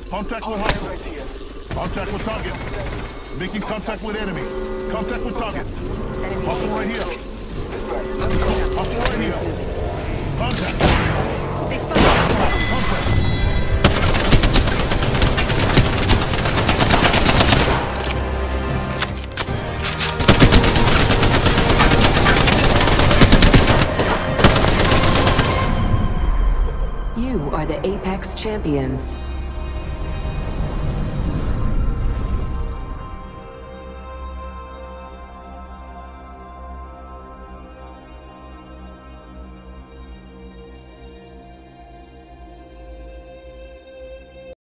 Contact with hostile. Contact with target. Making contact with enemy. Contact with target. Hostile right here. Hostile right here. Contact. They spotted. Contact. You are the Apex Champions.